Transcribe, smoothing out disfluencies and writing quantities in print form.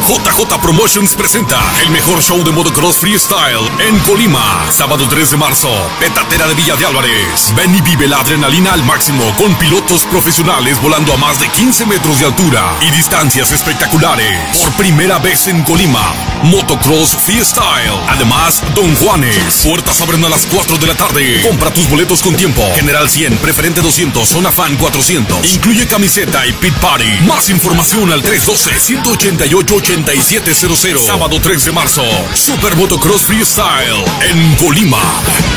JJ Promotions presenta el mejor show de motocross freestyle en Colima. Sábado 3 de marzo, Petatera de Villa de Álvarez. Ven y vive la adrenalina al máximo con pilotos profesionales volando a más de 15 metros de altura y distancias espectaculares. Por primera vez en Colima, motocross freestyle. Además, Don Juanes. Puertas abren a las 4 de la tarde. Compra tus boletos con tiempo. General 100, preferente 200, zona fan 400. Incluye camiseta y pit party. Más información al 312-188-8700. Sábado 3 de marzo, Super Motocross Freestyle en Colima.